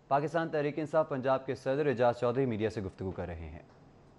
पाकिस्तान तहरीक इंसाफ पंजाब के सदर एजाज चौधरी मीडिया से गुफ्तगू कर रहे हैं।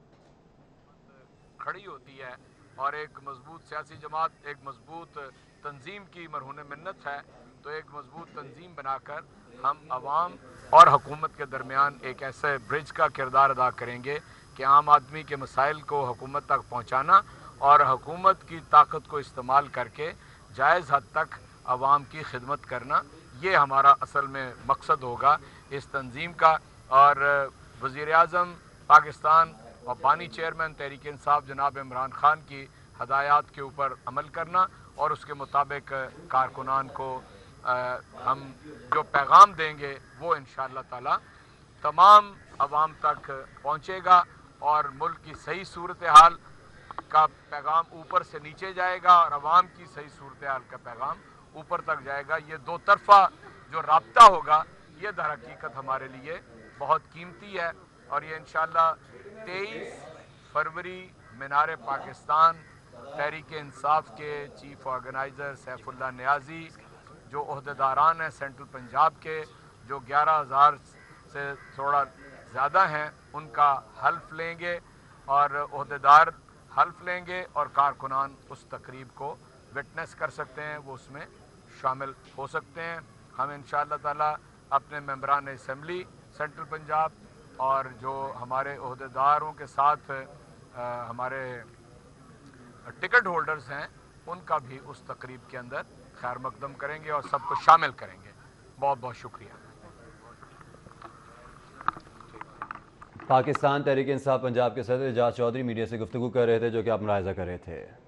खड़ी होती है और एक मजबूत सियासी जमात, एक मजबूत तंजीम की मरहून मिन्नत है, तो एक मजबूत तंजीम बनाकर हम अवाम और हुकूमत के दरमियान एक ऐसे ब्रिज का किरदार अदा करेंगे कि आम आदमी के मसाइल को हुकूमत तक पहुँचाना और हुकूमत की ताकत को इस्तेमाल करके जायज़ हद तक अवाम की खिदमत करना, ये हमारा असल में मकसद होगा इस तंजीम का। और वज़ीर आज़म पाकिस्तान और बानी चेयरमैन तहरीक इंसाफ जनाब इमरान खान की हदायत के ऊपर अमल करना और उसके मुताबिक कारकुनान को हम जो पैगाम देंगे वो इंशाअल्लाह ताला तमाम अवाम तक पहुँचेगा और मुल्क की सही सूरत हाल का पैगाम ऊपर से नीचे जाएगा और अवाम की सही सूरत हाल का पैगाम ऊपर तक जाएगा। ये दो तरफा जो राब्ता होगा ये दर हकीकत हमारे लिए बहुत कीमती है और ये इंशाअल्लाह 23 फरवरी मीनार पाकिस्तान तहरीक इंसाफ के चीफ ऑर्गेनाइज़र सैफुल्लाह नियाज़ी, जो ओहदेदारान हैं सेंट्रल पंजाब के, जो 11,000 से थोड़ा ज़्यादा हैं, उनका हल्फ लेंगे और ओहदेदार हल्फ लेंगे और कारकुनान उस तकरीब को विटनेस कर सकते हैं, वो उसमें शामिल हो सकते हैं। हम इंशाअल्लाह ताला अपने मेंबरान असम्बली सेंट्रल पंजाब और जो हमारे ओहदेदारों के साथ हमारे टिकट होल्डर्स हैं उनका भी उस तकरीब के अंदर खैर मकदम करेंगे और सबको शामिल करेंगे। बहुत बहुत शुक्रिया। पाकिस्तान तहरीक इंसाफ पंजाब के सदर एजाज चौधरी मीडिया से गुफ्तगू कर रहे थे, जो कि आप मुलाहिज़ा कर रहे थे।